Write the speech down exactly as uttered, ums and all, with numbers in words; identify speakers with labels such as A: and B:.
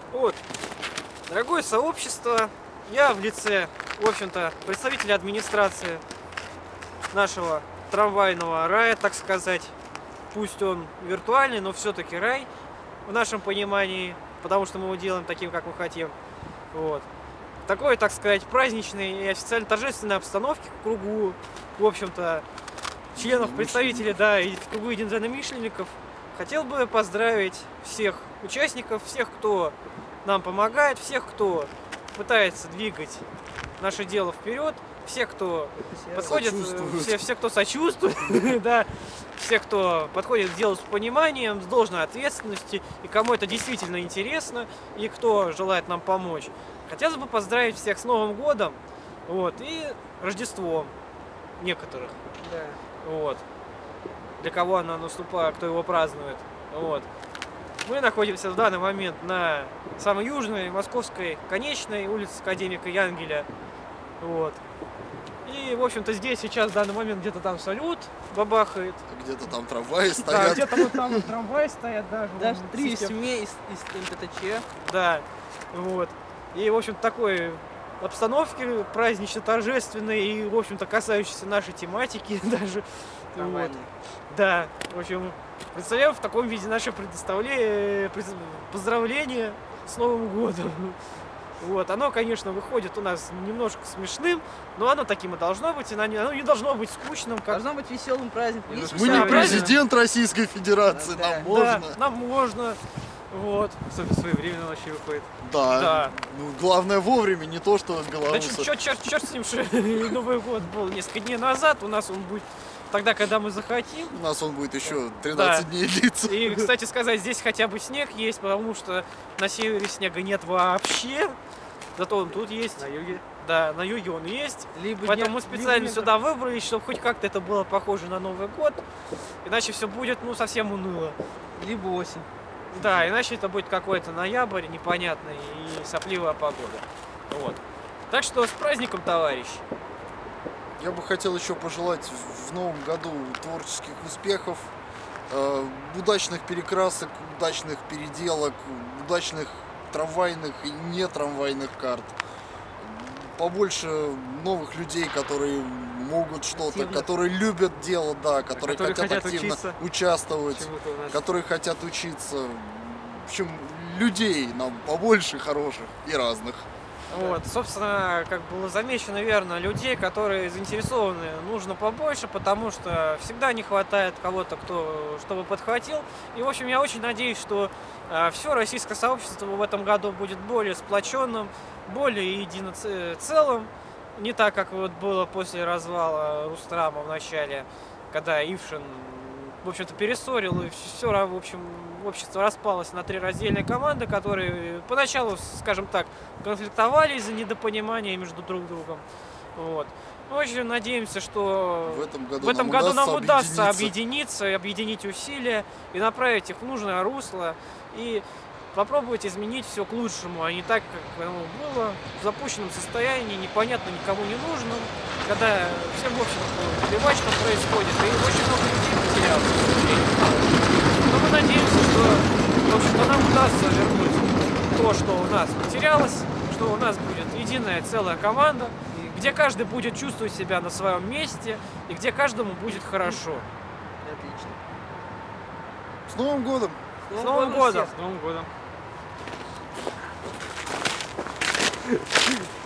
A: Вот, дорогое сообщество, я в лице, в общем-то, представителя администрации нашего трамвайного рая, так сказать, пусть он виртуальный, но все-таки рай в нашем понимании, потому что мы его делаем таким, как мы хотим. Вот. Такой, так сказать, праздничной и официально торжественной обстановке в кругу, в общем-то, членов, представителей, да, и в кругу единомышленников. Хотел бы поздравить всех участников, всех, кто нам помогает, всех, кто пытается двигать наше дело вперед, всех, кто подходит, все, все, кто сочувствует, да, все, кто подходит к делу с пониманием, с должной ответственностью, и кому это действительно интересно, и кто желает нам помочь. Хотелось бы поздравить всех с Новым годом, вот, и Рождеством некоторых, да. Вот, для кого оно наступает, кто его празднует, вот. Мы находимся в данный момент на самой южной московской конечной улице Академика Янгеля, вот. И, в общем-то, здесь сейчас в данный момент где-то там салют бабахает.
B: Где-то там трамваи стоят.
A: Да, где-то вот там трамваи стоят даже.
C: Даже три семьи из, из эм пэ тэ че.
A: Да, вот. И, в общем, такой обстановки празднично-торжественной и, в общем-то, касающейся нашей тематики даже. Вот. Да, в общем, представляем в таком виде наше предоставление, поздравление с Новым годом. Вот, оно, конечно, выходит у нас немножко смешным, но оно таким и должно быть, и оно не должно быть скучным. Как...
C: Должно быть веселым праздником.
B: Мы не президент Российской Федерации, да, нам можно.
A: Да, нам можно. Вот.
C: Своевременно вообще выходит.
B: Да. Да. Ну, главное вовремя, не то, что белорусы.
A: Да черт, черт, черт с ним, что Новый год был несколько дней назад, у нас он будет тогда, когда мы захотим.
B: У нас он будет еще тринадцать да. дней длиться.
A: И, кстати сказать, здесь хотя бы снег есть, потому что на севере снега нет вообще. Зато он тут есть.
C: На юге?
A: Да, на юге он есть.
C: Либо
A: Поэтому
C: дня,
A: мы специально
C: либо
A: сюда выбрались, чтобы хоть как-то это было похоже на Новый год. Иначе все будет, ну, совсем уныло.
C: Либо осень.
A: Да, иначе это будет какой-то ноябрь, непонятный и сопливая погода. Вот. Так что с праздником, товарищи!
B: Я бы хотел еще пожелать в новом году творческих успехов, э, удачных перекрасок, удачных переделок, удачных трамвайных и не трамвайных карт. Побольше новых людей, которые могут что-то, которые любят дело, да, которые, которые хотят, хотят активно учиться. участвовать, которые хотят учиться. В общем, людей нам побольше хороших и разных.
A: Вот, собственно, как было замечено верно, людей, которые заинтересованы, нужно побольше, потому что всегда не хватает кого-то, кто чтобы подхватил. И, в общем, я очень надеюсь, что э, все российское сообщество в этом году будет более сплоченным, более едино целым. Не так, как вот было после развала Рустрама в начале, когда Ившин, в общем-то, перессорил, и все, в общем, общество распалось на три раздельные команды, которые поначалу, скажем так, конфликтовали из-за недопонимания между друг другом. Вот. Мы очень надеемся, что
B: в этом году,
A: в этом
B: нам,
A: году
B: удастся
A: нам удастся
B: объединиться.
A: объединиться, объединить усилия и направить их в нужное русло, и попробовать изменить все к лучшему, а не так, как оно было, в запущенном состоянии, непонятно, никому не нужном, когда всем, в общем-то, плевать, что происходит, и очень много людей потерялось. Но мы надеемся, что, в общем-то, нам удастся вернуть то, что у нас потерялось, что у нас будет единая целая команда, где каждый будет чувствовать себя на своем месте, и где каждому будет хорошо.
C: Отлично.
B: С Новым годом!
A: С Новым годом!
C: С Новым годом!